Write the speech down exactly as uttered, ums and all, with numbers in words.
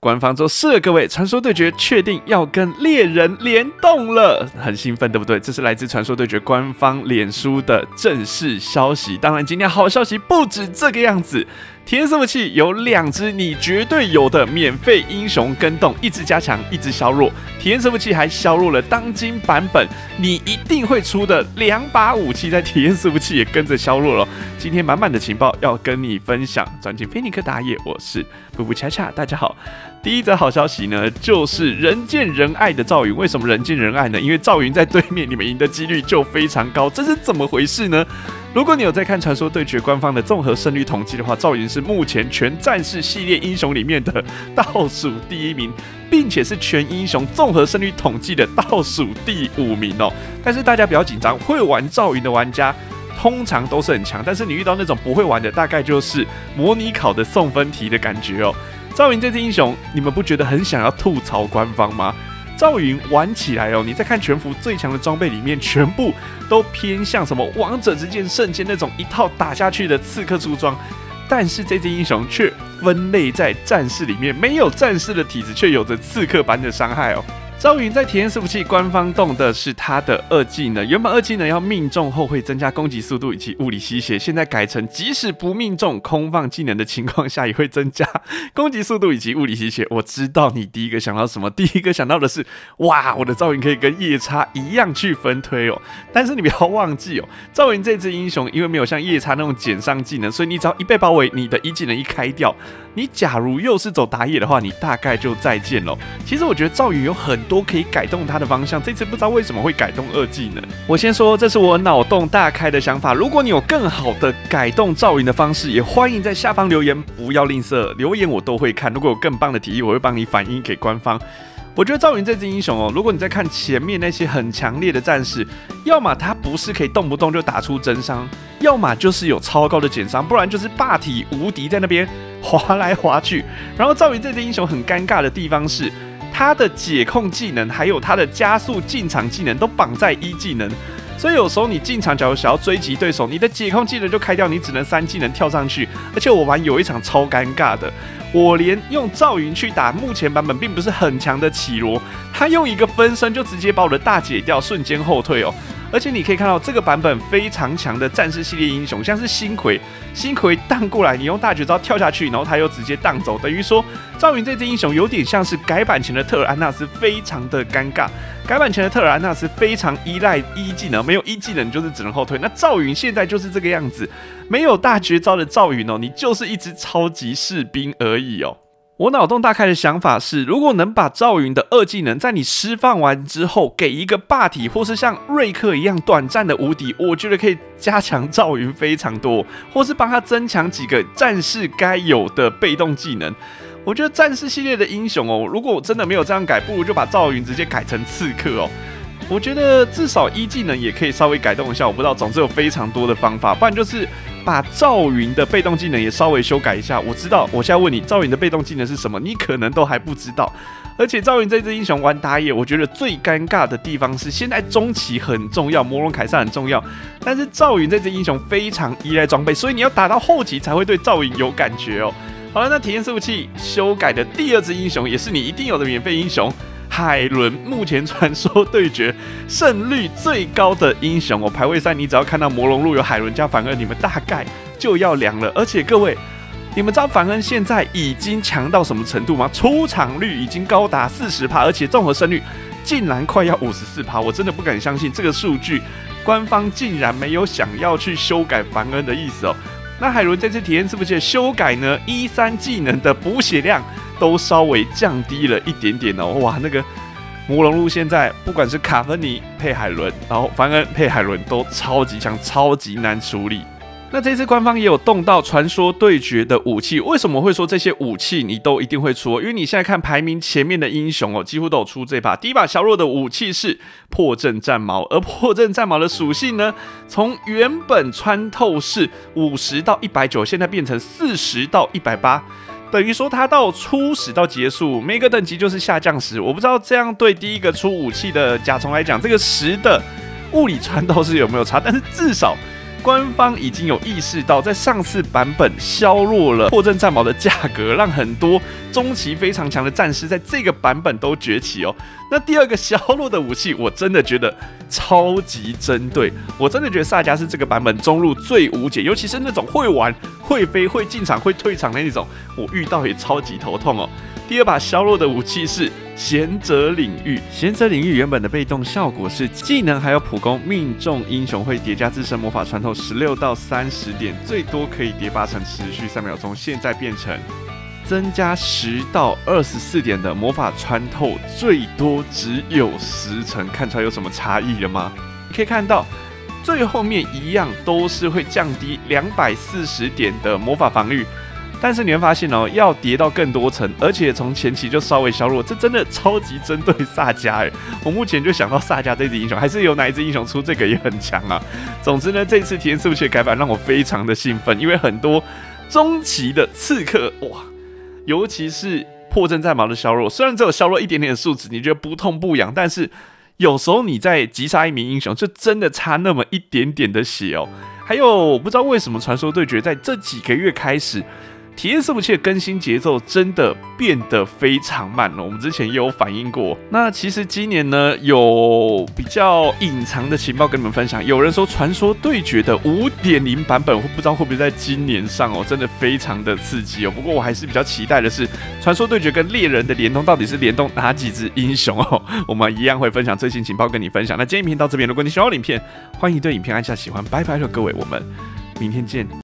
官方就示了各位，传说对决确定要跟猎人联动了，很兴奋，对不对？这是来自传说对决官方脸书的正式消息。当然，今天好消息不止这个样子。体验伺服器有两只你绝对有的免费英雄跟动，一只加强，一只削弱。体验伺服器还削弱了当今版本你一定会出的两把武器，在体验伺服器也跟着削弱了。今天满满的情报要跟你分享，转进菲尼克打野，我是布布恰恰，大家好。第一则好消息呢，就是人见人爱的赵云。为什么人见人爱呢？因为赵云在对面，你们赢的几率就非常高，这是怎么回事呢？如果你有在看传说对决官方的综合胜率统计的话，赵云是目前全战士系列英雄里面的倒数第一名，并且是全英雄综合胜率统计的倒数第五名哦。但是大家不要紧张，会玩赵云的玩家通常都是很强，但是你遇到那种不会玩的，大概就是模拟考的送分题的感觉哦。赵云这支英雄，你们不觉得很想要吐槽官方吗？赵云玩起来哦，你在看全服最强的装备里面，全部都偏向什么王者之剑、圣剑那种一套打下去的刺客出装，但是这支英雄却分类在战士里面，没有战士的体质，却有着刺客般的伤害哦。赵云在体验伺服器官方动的是他的二技能，原本二技能要命中后会增加攻击速度以及物理吸血，现在改成即使不命中空放技能的情况下也会增加攻击速度以及物理吸血。我知道你第一个想到什么，第一个想到的是哇，我的赵云可以跟夜叉一样去分推哦。但是你不要忘记哦，赵云这支英雄因为没有像夜叉那种减伤技能，所以你只要一被包围，你的一技能一开掉，你假如又是走打野的话，你大概就再见喽。其实我觉得赵云有很多可以改动他的方向，这次不知道为什么会改动二技能。我先说，这是我脑洞大开的想法。如果你有更好的改动赵云的方式，也欢迎在下方留言，不要吝啬，留言我都会看。如果有更棒的提议，我会帮你反映给官方。我觉得赵云这支英雄哦，如果你在看前面那些很强烈的战士，要么他不是可以动不动就打出真伤，要么就是有超高的减伤，不然就是霸体无敌在那边滑来滑去。然后赵云这支英雄很尴尬的地方是，他的解控技能还有他的加速进场技能都绑在一技能，所以有时候你进场假如想要追击对手，你的解控技能就开掉，你只能三技能跳上去。而且我玩有一场超尴尬的，我连用赵云去打目前版本并不是很强的绮罗，他用一个分身就直接把我的大解掉，瞬间后退哦。而且你可以看到这个版本非常强的战士系列英雄，像是星葵，星葵荡过来，你用大绝招跳下去，然后他又直接荡走，等于说赵云这支英雄有点像是改版前的特尔安纳斯，非常的尴尬。改版前的特尔安纳斯非常依赖一技能，没有一技能就是只能后退。那赵云现在就是这个样子，没有大绝招的赵云哦，你就是一支超级士兵而已哦。我脑洞大开的想法是，如果能把赵云的二技能在你释放完之后给一个霸体，或是像瑞克一样短暂的无敌，我觉得可以加强赵云非常多，或是帮他增强几个战士该有的被动技能。我觉得战士系列的英雄哦，如果我真的没有这样改，不如就把赵云直接改成刺客哦。我觉得至少一技能也可以稍微改动一下，我不知道，总之有非常多的方法，不然就是把赵云的被动技能也稍微修改一下。我知道，我现在问你，赵云的被动技能是什么？你可能都还不知道。而且赵云这支英雄玩打野，我觉得最尴尬的地方是，现在中期很重要，魔龙凯撒很重要，但是赵云这支英雄非常依赖装备，所以你要打到后期才会对赵云有感觉哦。好了，那体验伺服器修改的第二支英雄，也是你一定有的免费英雄。海伦目前传说对决胜率最高的英雄哦，排位赛你只要看到魔龙路有海伦加凡恩，你们大概就要凉了。而且各位，你们知道凡恩现在已经强到什么程度吗？出场率已经高达 百分之四十， 而且综合胜率竟然快要 百分之五十四， 我真的不敢相信这个数据，官方竟然没有想要去修改凡恩的意思哦。那海伦这次体验伺服器的修改呢，一三技能的补血量都稍微降低了一点点哦。哇，那个魔龙路现在不管是卡芬尼配海伦，然后凡恩配海伦都超级强，超级难处理。那这次官方也有动到传说对决的武器，为什么会说这些武器你都一定会出？因为你现在看排名前面的英雄哦，几乎都有出这把。第一把削弱的武器是破阵战矛，而破阵战矛的属性呢，从原本穿透是五十到一百九十，现在变成四十到一百八十。等于说它到初始到结束，每个等级就是下降十。我不知道这样对第一个出武器的甲虫来讲，这个十的物理穿透是有没有差？但是至少官方已经有意识到，在上次版本削弱了破阵战矛的价格，让很多中期非常强的战士在这个版本都崛起哦。那第二个削弱的武器，我真的觉得超级针对，我真的觉得萨迦是这个版本中路最无解，尤其是那种会玩、会飞、会进场、会退场的那种，我遇到也超级头痛哦。第二把削弱的武器是贤者领域，贤者领域原本的被动效果是技能还有普攻命中英雄会叠加自身魔法穿透十六到三十点，最多可以叠八成，持续三秒钟。现在变成增加十到二十四点的魔法穿透，最多只有十成，看出来有什么差异了吗？可以看到最后面一样都是会降低两百四十点的魔法防御。但是你会发现哦，要叠到更多层，而且从前期就稍微削弱，这真的超级针对萨迦哎！我目前就想到萨迦这支英雄，还是有哪一支英雄出这个也很强啊。总之呢，这次体验伺服器的改版让我非常的兴奋，因为很多中期的刺客哇，尤其是破阵战矛的削弱，虽然只有削弱一点点的数值，你觉得不痛不痒，但是有时候你在击杀一名英雄，就真的差那么一点点的血哦。还有，我不知道为什么传说对决在这几个月开始，体验伺服器的更新节奏真的变得非常慢了，我们之前也有反映过。那其实今年呢，有比较隐藏的情报跟你们分享。有人说传说对决的 五点零 版本，不知道会不会在今年上哦，真的非常的刺激哦。不过我还是比较期待的是，传说对决跟猎人的联动到底是联动哪几只英雄哦？我们一样会分享最新情报跟你分享。那今天影片到这边，如果你喜欢我的影片，欢迎对影片按下喜欢，拜拜了各位，我们明天见。